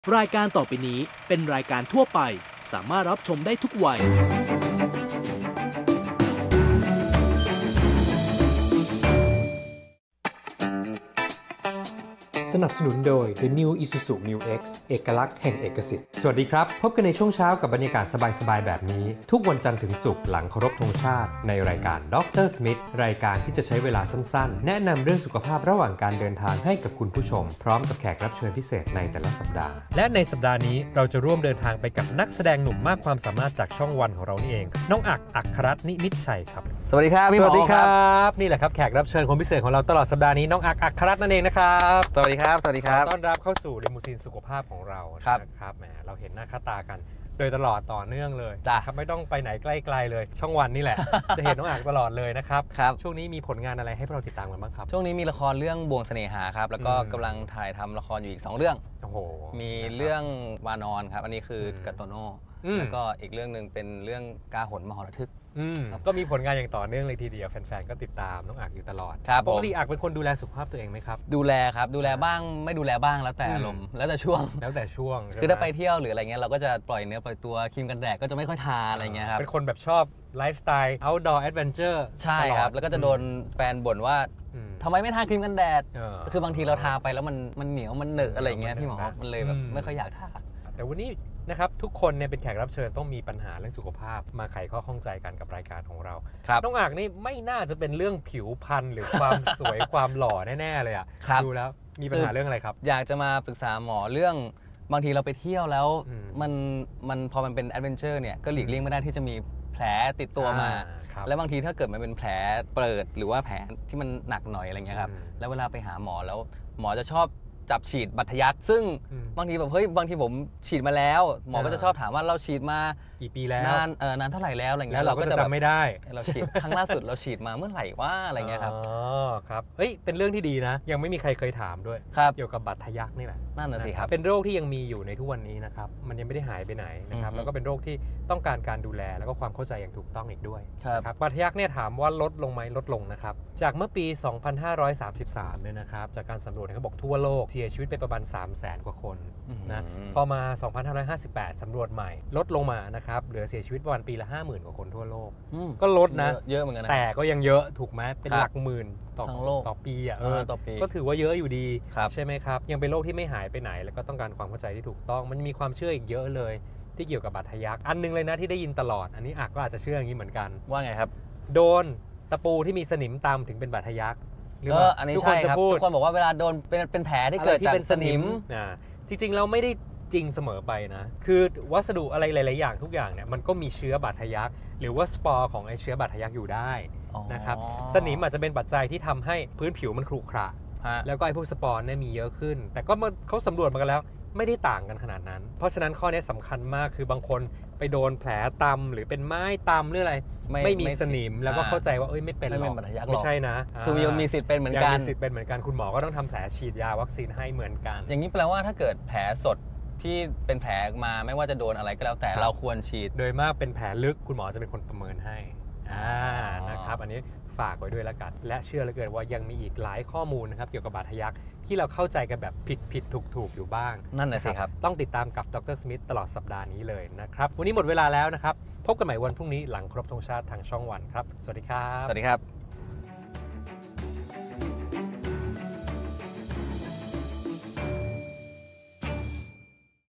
รายการต่อไปนี้เป็นรายการทั่วไปสามารถรับชมได้ทุกวัยสนับสนุนโดย The New Isuzu Mu X เอกลักษณ์แห่งเอกสิทธิ์สวัสดีครับพบกันในช่วงเช้ากับบรรยากาศสบายๆแบบนี้ทุกวันจันทร์ถึงศุกร์หลังเคารพธงชาติในรายการดร.สมิธรายการที่จะใช้เวลาสั้นๆแนะนำเรื่องสุขภาพระหว่างการเดินทางให้กับคุณผู้ชมพร้อมกับแขกรับเชิญพิเศษในแต่ละสัปดาห์และในสัปดาห์นี้เราจะร่วมเดินทางไปกับนักแสดงหนุ่มมากความสามารถจากช่องวันของเรานี่เองน้องอัครรัตน์นิมิตชัยครับสวัสดีครับพี่หมอสวัสดีครับนี่แหละครับแขกรับเชิญคนพิเศษของเราตลอดสัปดาห์นี้น้องอัครรัตน์นั่นเองนะครับสวัสดีครับสวัสดีครับต้อนรับเข้าสู่ลิมูซีนสุขภาพของเรานะครับแหมเราเห็นหน้าค่าตากันโดยตลอดต่อเนื่องเลยครับไม่ต้องไปไหนใกล้ๆเลยช่องวันนี่แหละ จะเห็นน้องอักตลอดเลยนะครับช่วงนี้มีผลงานอะไรให้เราติดตามกันบ้างครับช่วงนี้มีละครเรื่องบ่วงเสน่หาครับแล้วก็กำลังถ่ายทำละครอยู่อีก2เรื่องโอ้โหมีเรื่องวานอนครับอันนี้คือกัตโตโน่แล้วก็อีกเรื่องนึงเป็นเรื่องกาหนมหรทึกก็มีผลงานอย่างต่อเนื่องเลยทีเดียวแฟนๆก็ติดตามน้องอักอยู่ตลอดปกติอักเป็นคนดูแลสุขภาพตัวเองไหมครับดูแลครับดูแลบ้างไม่ดูแลบ้างแล้วแต่อารมณ์แล้วแต่ช่วงคือถ้าไปเที่ยวหรืออะไรเงี้ยเราก็จะปล่อยเนื้อปล่อยตัวครีมกันแดดก็จะไม่ค่อยทาอะไรเงี้ยครับเป็นคนแบบชอบไลฟ์สไตล์ outdoor adventure ใช่ครับแล้วก็จะโดนแฟนบ่นว่าทำไมไม่ทาครีมกันแดดคือบางทีเราทาไปแล้วมันเหนียวมันเหนอะอะไรเงี้ยพี่หมอมันเลยแบบไม่ค่อยอยากทาแต่วันนี้นะครับทุกคนเนี่ยเป็นแขกรับเชิญต้องมีปัญหาเรื่องสุขภาพมาไขข้อข้องใจกันกับรายการของเราน้องอักนี่ไม่น่าจะเป็นเรื่องผิวพรรณหรือความสวยความหล่อแน่ๆเลยอ่ะดูแล้วมีปัญหาเรื่องอะไรครับอยากจะมาปรึกษาหมอเรื่องบางทีเราไปเที่ยวแล้วมันพอมันเป็นแอดเวนเจอร์เนี่ยก็หลีกเลี่ยงไม่ได้ที่จะมีแผลติดตัวมาแล้วบางทีถ้าเกิดมันเป็นแผลเปิดหรือว่าแผลที่มันหนักหน่อยอะไรเงี้ยครับแล้วเวลาไปหาหมอแล้วหมอจะชอบจับฉีดบัตรทะยักซึ่งบางทีแบบเฮ้ยบางทีผมฉีดมาแล้วหมอก็จะชอบถามว่าเราฉีดมากี่ปีแล้วนานเท่าไหร่แล้วอะไรเงี้ยเราก็จะจำไม่ได้เราฉีดครั้งล่าสุดเราฉีดมาเมื่อไหร่ว่าอะไรเงี้ยครับครับเฮ้ยเป็นเรื่องที่ดีนะยังไม่มีใครเคยถามด้วยเกี่ยวกับบัตรทะยักนี่แหละนั่นน่ะสิครับเป็นโรคที่ยังมีอยู่ในทุกวันนี้นะครับมันยังไม่ได้หายไปไหนนะครับแล้วก็เป็นโรคที่ต้องการการดูแลแล้วก็ความเข้าใจอย่างถูกต้องอีกด้วยครับบัตรทะยักเนี่ยถามว่าลดลงไหมลดลงนะครับจากเมื่อปี 2533เนี่ยนะครับจากการสำรวจเขาบอกทั่วโลกเสียชีวิตไปประมาณ300,000 กว่าคนนะพอมา 2558 สำรวจใหม่ลดลงมานะครับเหลือเสียชีวิตประมาณปีละ 50,000 กว่าคนทั่วโลกก็ลดนะเยอะเหมือนกันนะแต่ก็ยังเยอะถูกไหมเป็นหลักหมื่นต่อปีอ่ะก็ถือว่าเยอะอยู่ดีใช่ไหมครับยังเป็นโรคที่ไม่หายไปไหนแล้วก็ต้องการความเข้าใจที่ถูกต้องมันมีความเชื่ออีกเยอะเลยที่เกี่ยวกับบัตรทะยักอันนึงเลยนะที่ได้ยินตลอดอันนี้ก็อาจจะเชื่ออย่างนี้เหมือนกันว่าไงครับโดนตะปูที่มีสนิมตำถึงเป็นบัตรทะยักอันนี้ใช่ครับทุกคนบอกว่าเวลาโดนเป็นแผลที่เกิดจากสนิมจริงๆเราไม่ได้จริงเสมอไปนะคือวัสดุอะไรหลายๆอย่างทุกอย่างเนี่ยมันก็มีเชื้อบาดทะยักหรือว่าสปอร์ของไอเชื้อบาดทะยักอยู่ได้นะครับสนิมอาจจะเป็นปัจจัยที่ทำให้พื้นผิวมันขรุขระแล้วก็ไอพวกสปอร์เนี่ยมีเยอะขึ้นแต่ก็เขาสำรวจมากันแล้วไม่ได้ต่างกันขนาดนั้นเพราะฉะนั้นข้อนี้สำคัญมากคือบางคนไปโดนแผลตำหรือเป็นไม้ตำหรืออะไรไม่มีสนิมแล้วก็เข้าใจว่าไม่เป็นหรอกไม่ใช่นะคือมีสิทธิ์เป็นเหมือนกันมีสิทธิ์เป็นเหมือนกันคุณหมอก็ต้องทำแผลฉีดยาวัคซีนให้เหมือนกันอย่างนี้แปลว่าถ้าเกิดแผลสดที่เป็นแผลมาไม่ว่าจะโดนอะไรก็แล้วแต่เราควรฉีดโดยมากเป็นแผลลึกคุณหมอจะเป็นคนประเมินให้นะครับอันนี้ฝากไว้ด้วยละกันและเชื่อเหลือเกินว่ายังมีอีกหลายข้อมูลนะครับเกี่ยวกับบาดทะยักที่เราเข้าใจกันแบบผิดถูกอยู่บ้างนั่นแหละสิครับต้องติดตามกับดร.สมิธตลอดสัปดาห์นี้เลยนะครับวันนี้หมดเวลาแล้วนะครับพบกันใหม่วันพรุ่งนี้หลังครบธงชาติทางช่องวันครับสวัสดีครับสวัสดีครับ